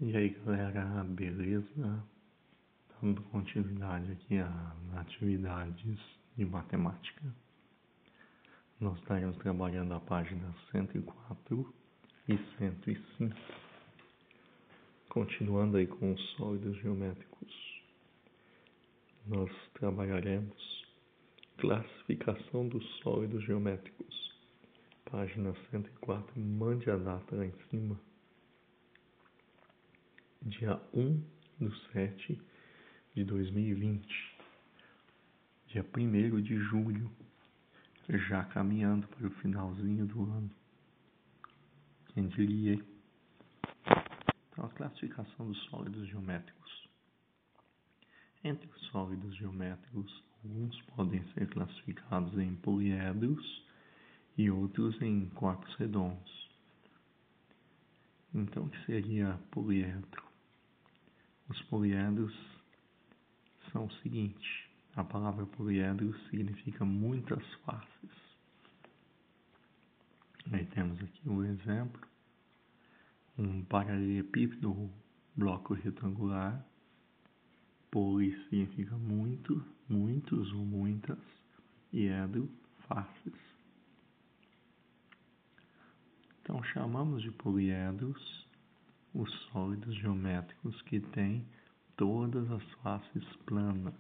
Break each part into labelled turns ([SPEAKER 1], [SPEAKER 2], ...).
[SPEAKER 1] E aí galera, beleza? Dando continuidade aqui às atividades de matemática. Nós estaremos trabalhando a página 104 e 105. Continuando aí com os sólidos geométricos. Nós trabalharemos classificação dos sólidos geométricos. Página 104, mande a data lá em cima. Dia 1/7 de 2020, dia 1º de julho, já caminhando para o finalzinho do ano. Quem diria, hein? Então, a classificação dos sólidos geométricos. Entre os sólidos geométricos, alguns podem ser classificados em poliedros e outros em corpos redondos. Então, o que seria poliedro? Os poliedros são o seguinte: a palavra poliedro significa muitas faces. Aí temos aqui um exemplo: um paralelepípedo ou bloco retangular. Poli significa muito, muitos ou muitas, e edro, faces. Então chamamos de poliedros os sólidos geométricos que têm todas as faces planas.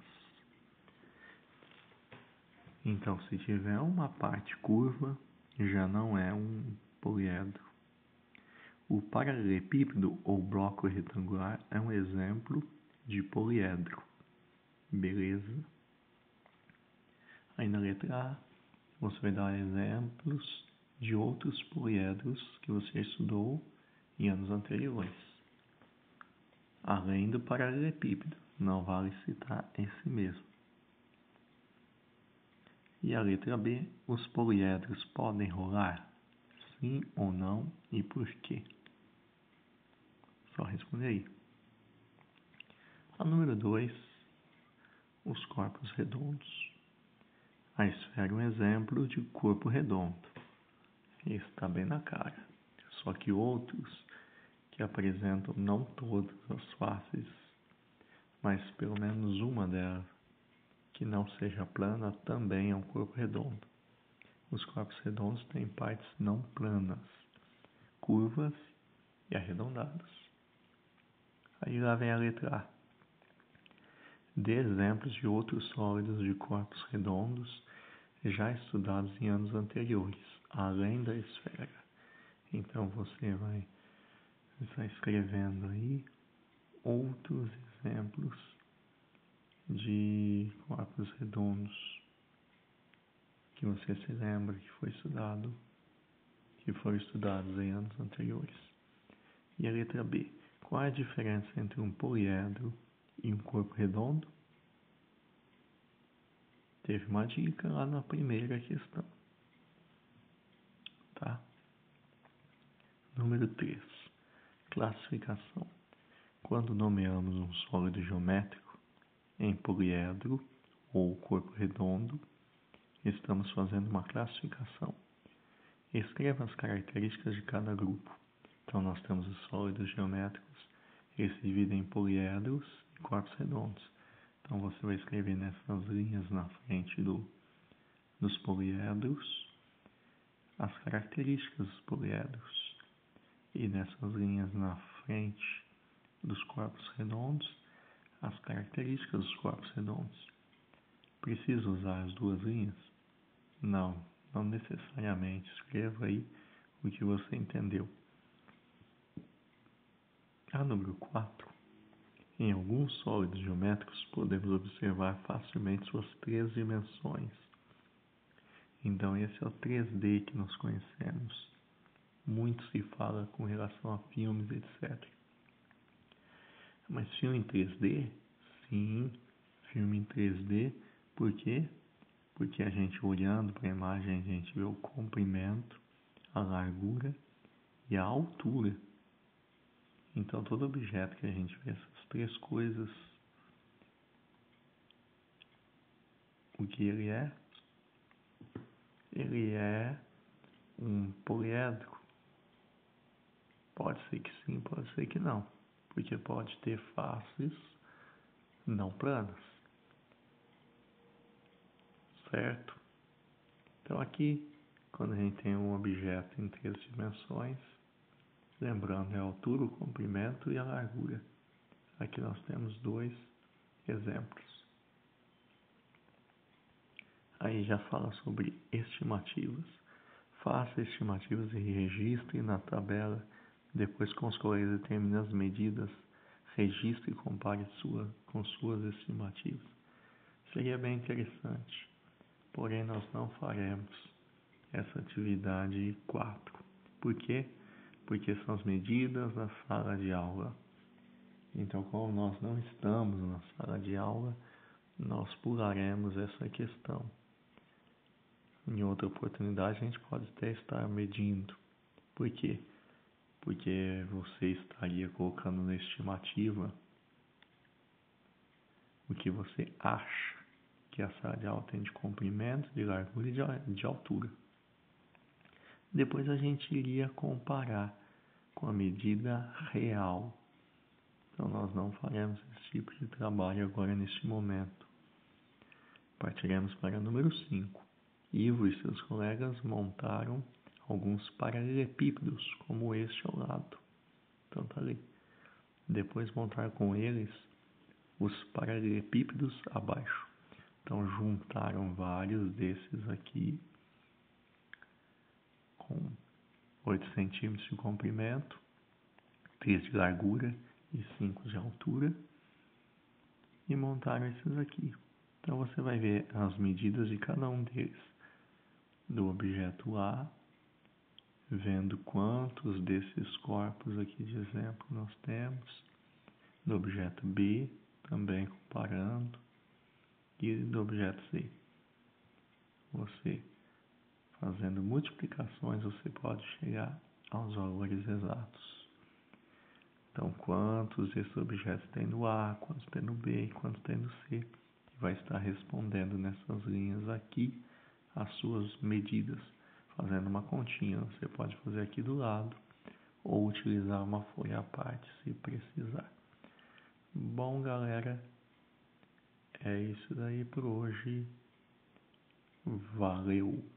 [SPEAKER 1] Então, se tiver uma parte curva, já não é um poliedro. O paralelepípedo ou bloco retangular é um exemplo de poliedro. Beleza? Aí na letra A, você vai dar exemplos de outros poliedros que você estudou em anos anteriores. Além do paralelepípedo, não vale citar esse mesmo. E a letra B, os poliedros podem rolar? Sim ou não e por quê? Só responder aí. A número 2, os corpos redondos. A esfera é um exemplo de corpo redondo. Isso está bem na cara. Só que outros que apresentam não todas as faces, mas pelo menos uma delas, que não seja plana, também é um corpo redondo. Os corpos redondos têm partes não planas, curvas e arredondadas. Aí lá vem a letra A. Dê exemplos de outros sólidos de corpos redondos já estudados em anos anteriores, além da esfera. Então você vai estar escrevendo aí outros exemplos de corpos redondos que você se lembra que foram estudados em anos anteriores. E a letra B. Qual é a diferença entre um poliedro e um corpo redondo? Teve uma dica lá na primeira questão. Tá? Número 3. Classificação. Quando nomeamos um sólido geométrico em poliedro ou corpo redondo, estamos fazendo uma classificação. Escreva as características de cada grupo. Então, nós temos os sólidos geométricos, eles se dividem em poliedros e corpos redondos. Então, você vai escrever nessas linhas na frente dos poliedros as características dos poliedros. E nessas linhas na frente dos corpos redondos, as características dos corpos redondos. Precisa usar as duas linhas? Não necessariamente. Escreva aí o que você entendeu. A número 4. Em alguns sólidos geométricos podemos observar facilmente suas 3 dimensões. Então esse é o 3D que nós conhecemos. Muito se fala com relação a filmes, etc. Mas filme em 3D? Sim, filme em 3D. Por quê? Porque a gente olhando para a imagem, a gente vê o comprimento, a largura e a altura. Então, todo objeto que a gente vê essas 3 coisas, o que ele é? Ele é um poliedro. Pode ser que sim, pode ser que não. porque pode ter faces não planas, certo? Então aqui, quando a gente tem um objeto em 3 dimensões, lembrando, é a altura, o comprimento e a largura. Aqui nós temos 2 exemplos. Aí já fala sobre estimativas. Faça estimativas e registre na tabela. Depois, com os colegas, determine as medidas. Registre e compare com suas estimativas. Seria bem interessante. Porém, nós não faremos essa atividade 4. Por quê? Porque são as medidas na sala de aula. Então, como nós não estamos na sala de aula, nós pularemos essa questão. Em outra oportunidade, a gente pode até estar medindo. Por quê? Porque você estaria colocando na estimativa o que você acha que a sala de aula tem de comprimento, de largura e de altura. Depois a gente iria comparar com a medida real. Então nós não faremos esse tipo de trabalho agora neste momento. Partiremos para o número 5. Ivo e seus colegas montaram alguns paralelepípedos, como este ao lado. Então tá ali. Depois montar com eles os paralelepípedos abaixo. Então juntaram vários desses aqui com 8 centímetros de comprimento, 3 de largura e 5 de altura e montaram esses aqui. Então você vai ver as medidas de cada um deles. Do objeto A, vendo quantos desses corpos aqui de exemplo nós temos. Do objeto B, também comparando. E do objeto C. Você, fazendo multiplicações, você pode chegar aos valores exatos. Então, quantos desses objetos tem no A, quantos tem no B e quantos tem no C. E vai estar respondendo nessas linhas aqui as suas medidas, fazendo uma continha. Você pode fazer aqui do lado ou utilizar uma folha à parte se precisar. Bom, galera, é isso daí por hoje. Valeu!